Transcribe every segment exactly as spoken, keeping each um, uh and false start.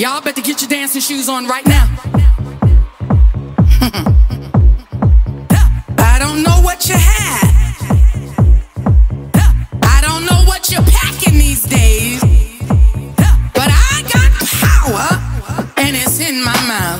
Y'all better get your dancing shoes on right now. I don't know what you had. I don't know what you're packing these days. But I got power, and it's in my mouth.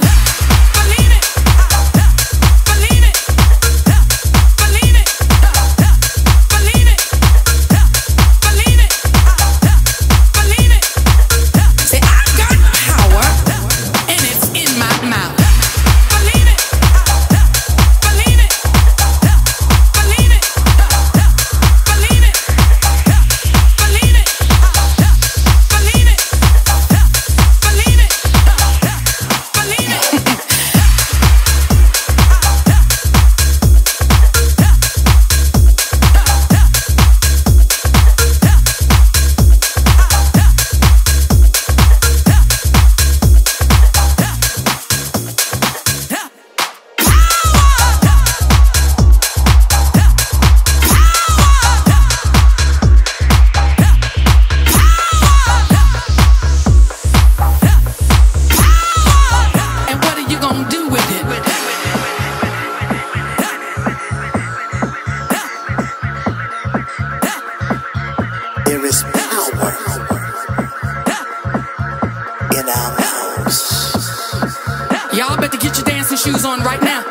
There is power in our mouths. Y'all better get your dancing shoes on right now.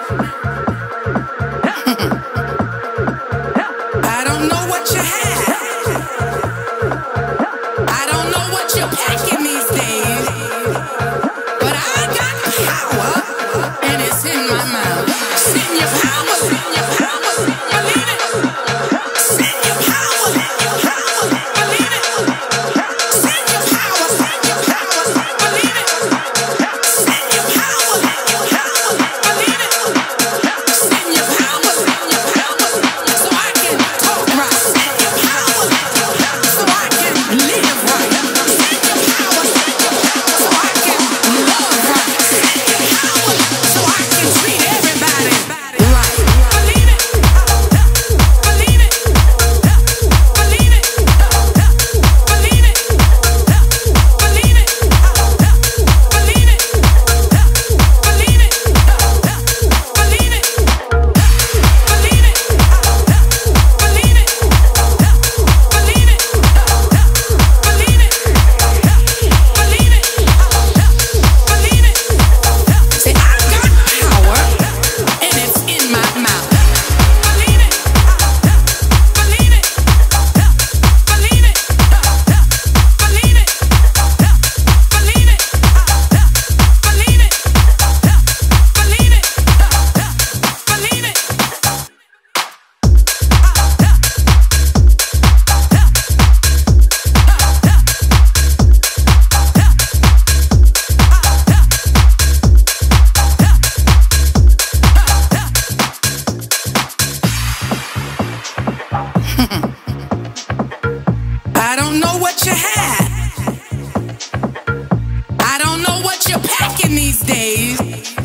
I don't know what you had. I don't know what you're packing these days. But I got power, and it's in my mouth. Send your power, send your power, believe it. Send your power, send your power, believe it. Send your power, send your power, believe it. Send your power, send your power, believe it. Send your power, send your power, so I can talk right. Send your power, so I can live right. Send your power, so I can love right. Send your power, so I can treat everybody right. Believe it, believe it, believe it, believe it, believe it, believe it, believe it, believe it, believe it, believe it, believe it, believe it, believe it, believe it. Say I got power, and it's in my mouth. Believe it, believe it, believe it, believe it, believe it, believe it, believe it, believe it. I don't know what you had. I don't know what you're packing these days.